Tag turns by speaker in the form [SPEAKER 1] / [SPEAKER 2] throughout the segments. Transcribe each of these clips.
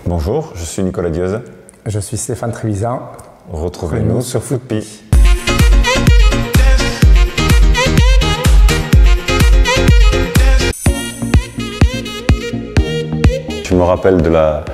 [SPEAKER 1] Bonjour, je suis Nicolas Dieuze.
[SPEAKER 2] Je suis Stéphane Trévisan.
[SPEAKER 1] Retrouvez-nous sur Footpie. Je me rappelle de la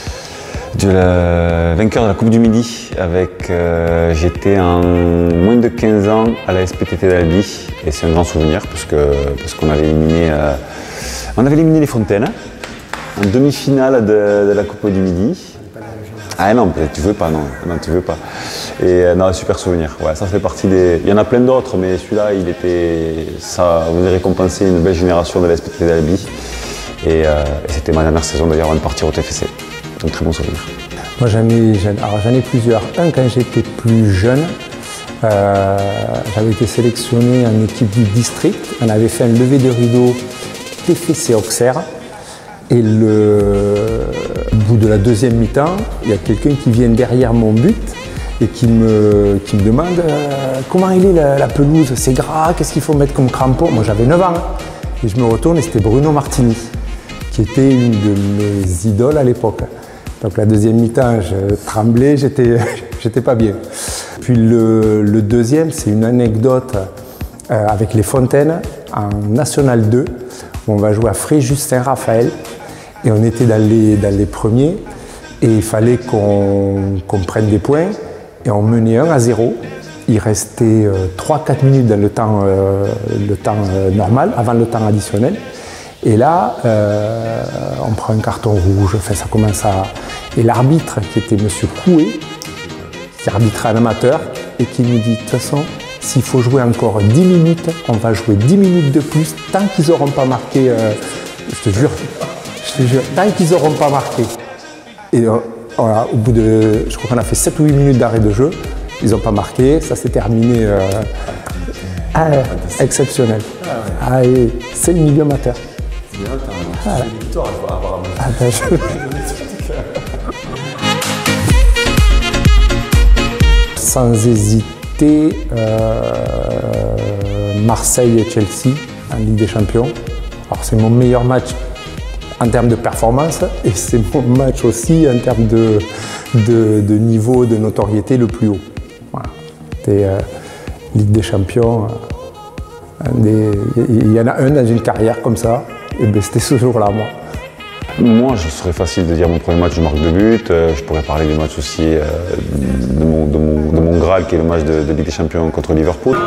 [SPEAKER 1] vainqueur de la Coupe du Midi avec j'étais en moins de 15 ans à la SPTT d'Albi et c'est un grand souvenir parce qu'on avait éliminé les Fontaines en demi-finale de la Coupe du Midi. Ah non, tu veux pas, non, tu veux pas. Et non, super souvenir. Ouais, ça fait partie des. Il y en a plein d'autres, mais celui-là, ça venait récompenser une belle génération de la SPTT d'Albi. Et c'était ma dernière saison d'ailleurs avant de partir au TFC. Donc très bon souvenir.
[SPEAKER 2] Moi j'en ai plusieurs. Un, quand j'étais plus jeune, j'avais été sélectionné en équipe du district. On avait fait un lever de rideau TFC Auxerre. Et au bout de la deuxième mi-temps, il y a quelqu'un qui vient derrière mon but et qui me demande comment il est la pelouse, c'est gras, qu'est-ce qu'il faut mettre comme crampon. Moi j'avais 9 ans et je me retourne et c'était Bruno Martini qui était une de mes idoles à l'époque. Donc la deuxième mi-temps, je tremblais, j'étais pas bien. Puis le deuxième, c'est une anecdote avec les Fontaines en National 2, où on va jouer à Fréjus-Saint-Raphaël. Et on était dans les premiers et il fallait qu'on prenne des points et on menait 1-0. Il restait 3-4 minutes dans le temps normal, avant le temps additionnel. Et là, on prend un carton rouge, enfin, ça commence à... Et l'arbitre, qui était M. Coué, qui arbitrait un amateur, et qui nous dit, de toute façon, s'il faut jouer encore 10 minutes, on va jouer 10 minutes de plus, tant qu'ils n'auront pas marqué, je te jure, tant qu'ils n'auront pas marqué. Et voilà, au bout de, je crois qu'on a fait 7 ou 8 minutes d'arrêt de jeu, ils n'ont pas marqué, ça s'est terminé exceptionnel. Ah, ouais. C'est le milieu amateur.
[SPEAKER 1] C'est bien, t'as une victoire apparemment.
[SPEAKER 2] Sans hésiter, Marseille et Chelsea en Ligue des Champions. Alors c'est mon meilleur match en termes de performance et c'est mon match aussi en termes de niveau de notoriété le plus haut. Voilà. C'était Ligue des Champions. Il y en a un dans une carrière comme ça, et ben c'était ce jour-là, moi.
[SPEAKER 1] Moi, ce serait facile de dire mon premier match, je marque 2 buts. Je pourrais parler du match aussi de mon Graal, qui est le match de Ligue des Champions contre Liverpool.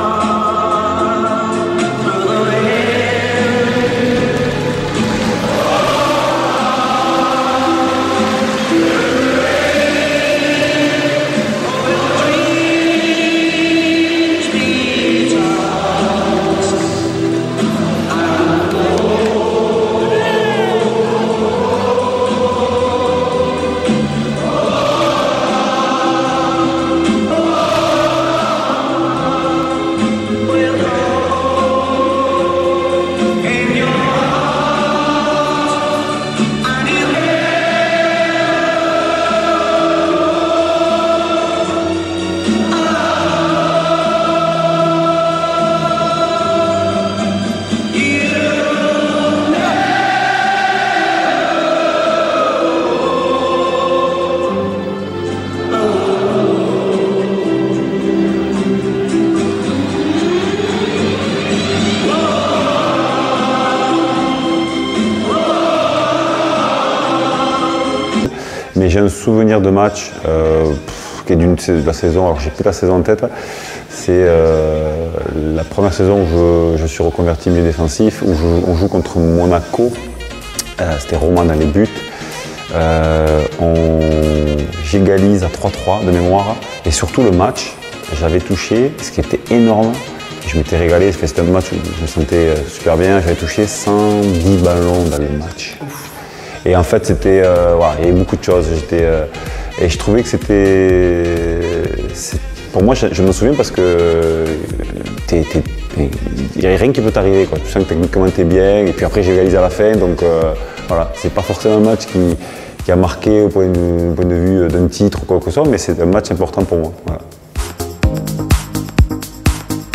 [SPEAKER 1] Mais j'ai un souvenir de match qui est de la saison, alors j'ai plus la saison en tête, c'est la première saison où je suis reconverti milieu défensif, où on joue contre Monaco, c'était Romain dans les buts, j'égalise à 3-3 de mémoire, et surtout le match, j'avais touché, ce qui était énorme, je m'étais régalé, c'était un match où je me sentais super bien, j'avais touché 110 ballons dans le match. Et en fait, c'était, voilà, il y avait beaucoup de choses. Et je trouvais que c'était, pour moi, je me souviens parce que il n'y a rien qui peut t'arriver, quoi. Tu sens que techniquement tu es bien. Et puis après, j'ai réalisé à la fin, donc voilà, c'est pas forcément un match qui a marqué au point de vue d'un titre ou quoi que ce soit, mais c'est un match important pour moi. Voilà.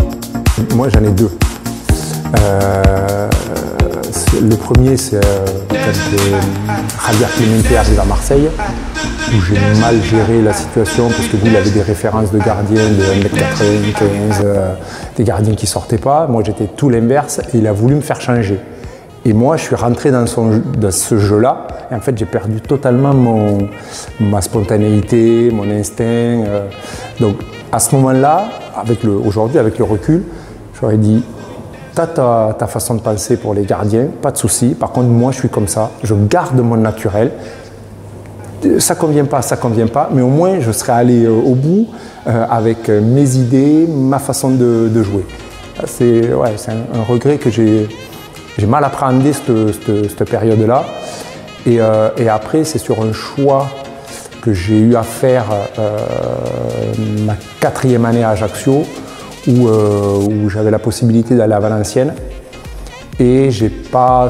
[SPEAKER 2] Moi, j'en ai deux. Le premier, c'est Javier Clemente arrive à Marseille, où j'ai mal géré la situation parce que lui, il avait des références de gardiens de 1m95, des gardiens qui ne sortaient pas. Moi, j'étais tout l'inverse et il a voulu me faire changer. Et moi, je suis rentré dans ce jeu-là et en fait, j'ai perdu totalement ma spontanéité, mon instinct. Donc, à ce moment-là, aujourd'hui, avec le recul, j'aurais dit, t'as ta façon de penser pour les gardiens, pas de souci. Par contre, moi, je suis comme ça, je garde mon naturel. Ça convient pas, mais au moins, je serais allé au bout avec mes idées, ma façon de jouer. C'est un regret que j'ai mal appréhendé cette période-là. Et après, c'est sur un choix que j'ai eu à faire ma 4e année à Ajaccio, où j'avais la possibilité d'aller à Valenciennes. Et j'ai pas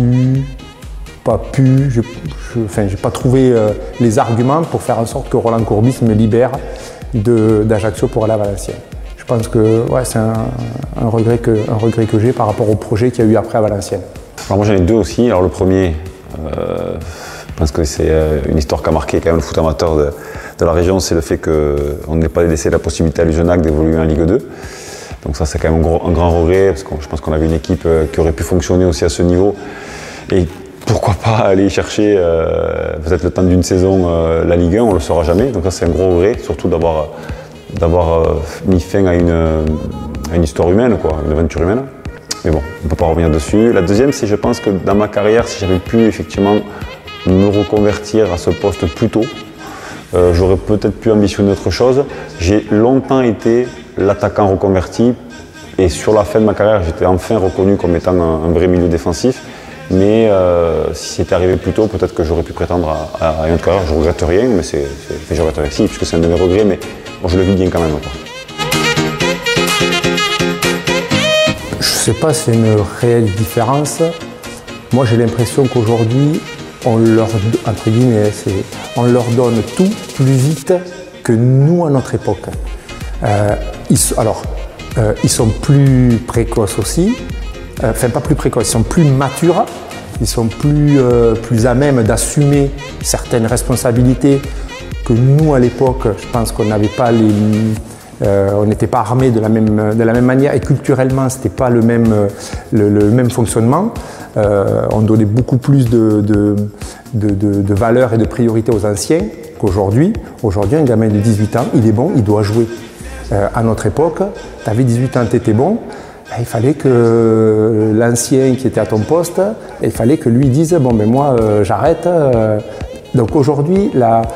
[SPEAKER 2] trouvé les arguments pour faire en sorte que Roland Courbis me libère d'Ajaccio pour aller à Valenciennes. Je pense que c'est un regret que j'ai par rapport au projet qu'il y a eu après à Valenciennes.
[SPEAKER 1] Alors moi j'en ai 2 aussi. Alors le premier, je pense que c'est une histoire qui a marqué quand même le foot amateur de la région, c'est le fait qu'on n'ait pas laissé la possibilité à l'Ugenac d'évoluer en Ligue 2. Donc ça c'est quand même un grand regret, parce que je pense qu'on avait une équipe qui aurait pu fonctionner aussi à ce niveau. Et pourquoi pas aller chercher peut-être le temps d'une saison la Ligue 1, on ne le saura jamais. Donc ça c'est un gros regret, surtout d'avoir mis fin à une histoire humaine, une aventure humaine. Mais bon, on ne peut pas revenir dessus. La deuxième, c'est je pense que dans ma carrière, si j'avais pu effectivement me reconvertir à ce poste plus tôt, j'aurais peut-être pu ambitionner autre chose. J'ai longtemps été l'attaquant reconverti et sur la fin de ma carrière, j'étais enfin reconnu comme étant un vrai milieu défensif. Mais si c'était arrivé plus tôt, peut-être que j'aurais pu prétendre à une autre carrière. Je ne regrette rien, mais je regrette rien, si, puisque c'est un de mes regrets, mais bon, je le vis bien quand même.
[SPEAKER 2] Je ne sais pas si c'est une réelle différence. Moi, j'ai l'impression qu'aujourd'hui, on leur donne tout plus vite que nous à notre époque. Ils sont plus précoces aussi. Enfin, pas plus précoces, ils sont plus matures. Ils sont plus à même d'assumer certaines responsabilités que nous à l'époque. Je pense qu'on n'avait pas on n'était pas armés de la même manière et culturellement, ce n'était pas le même fonctionnement. On donnait beaucoup plus de valeur et de priorité aux anciens qu'aujourd'hui. Aujourd'hui, un gamin de 18 ans, il est bon, il doit jouer. À notre époque, tu avais 18 ans, tu étais bon, il fallait que l'ancien qui était à ton poste, il fallait que lui dise « bon ben moi j'arrête ». Donc aujourd'hui,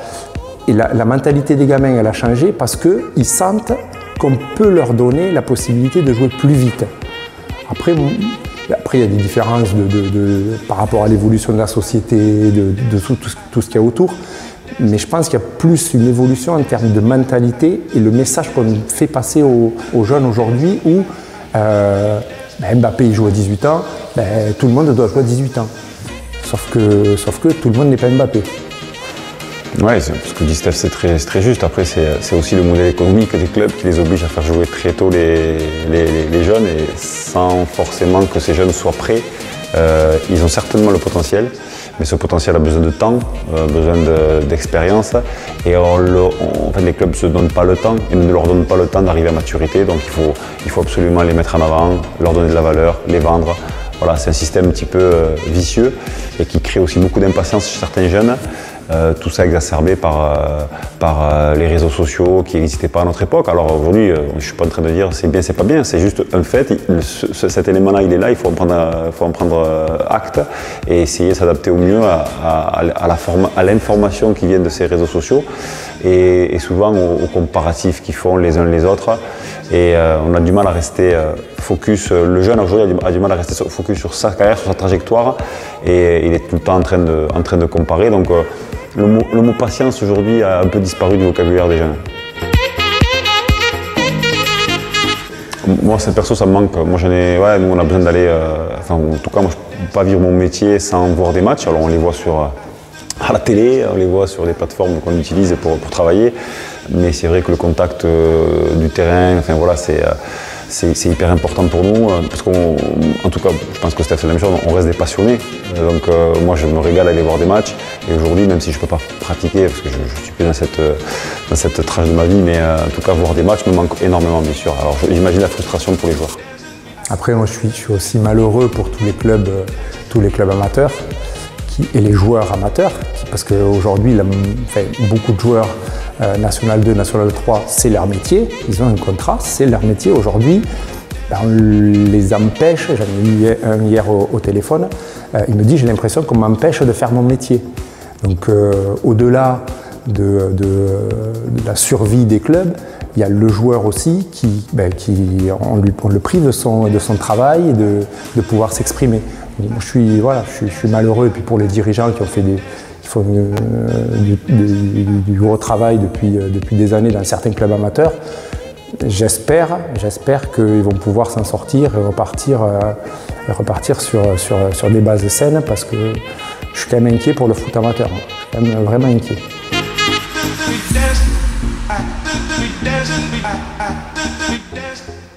[SPEAKER 2] la mentalité des gamins, elle a changé parce qu'ils sentent qu'on peut leur donner la possibilité de jouer plus vite. Après il y a des différences par rapport à l'évolution de la société, de tout ce qu'il y a autour. Mais je pense qu'il y a plus une évolution en termes de mentalité et le message qu'on fait passer aux jeunes aujourd'hui où Mbappé il joue à 18 ans, tout le monde doit jouer à 18 ans. Sauf que tout le monde n'est pas Mbappé.
[SPEAKER 1] Oui, ce que dit Steph, c'est très juste. Après, c'est aussi le modèle économique des clubs qui les oblige à faire jouer très tôt les jeunes et sans forcément que ces jeunes soient prêts. Ils ont certainement le potentiel, mais ce potentiel a besoin de temps, besoin d'expérience. Et les clubs ne se donnent pas le temps et ne leur donnent pas le temps d'arriver à maturité. Donc il faut absolument les mettre en avant, leur donner de la valeur, les vendre. Voilà, c'est un système un petit peu vicieux et qui crée aussi beaucoup d'impatience chez certains jeunes. Tout ça exacerbé par les réseaux sociaux qui n'existaient pas à notre époque. Alors aujourd'hui, je ne suis pas en train de dire c'est bien, c'est pas bien, c'est juste un fait. Cet élément-là, il est là, il faut en prendre acte et essayer de s'adapter au mieux à l'information qui vient de ces réseaux sociaux et souvent aux comparatifs qu'ils font les uns les autres. Et on a du mal à rester focus. Le jeune aujourd'hui a du mal à rester focus sur sa carrière, sur sa trajectoire et il est tout le temps en train de comparer. Donc, le mot patience aujourd'hui a un peu disparu du vocabulaire des jeunes. Moi, perso, ça me manque. Moi, nous, on a besoin d'aller. En tout cas, moi, je ne peux pas vivre mon métier sans voir des matchs. Alors, on les voit à la télé, on les voit sur les plateformes qu'on utilise pour travailler. Mais c'est vrai que le contact du terrain, c'est hyper important pour nous, parce qu'en tout cas, je pense que Steph c'est la même chose, on reste des passionnés. Donc moi je me régale à aller voir des matchs, et aujourd'hui, même si je ne peux pas pratiquer, parce que je ne suis plus dans cette tranche de ma vie, mais en tout cas voir des matchs me manque énormément, bien sûr. Alors j'imagine la frustration pour les joueurs.
[SPEAKER 2] Après, moi je suis aussi malheureux pour tous les clubs amateurs et les joueurs amateurs, parce qu'aujourd'hui, beaucoup de joueurs National 2, National 3, c'est leur métier, ils ont un contrat, c'est leur métier. Aujourd'hui, on les empêche, j'en ai eu un hier au téléphone, il me dit j'ai l'impression qu'on m'empêche de faire mon métier. Donc au-delà de la survie des clubs, il y a le joueur aussi on le prive de son travail et de pouvoir s'exprimer. Je suis malheureux, et puis pour les dirigeants qui font du gros travail depuis des années dans certains clubs amateurs, j'espère qu'ils vont pouvoir s'en sortir et repartir sur des bases saines, parce que je suis quand même inquiet pour le foot amateur. Je suis quand même vraiment inquiet.
[SPEAKER 3] We dance.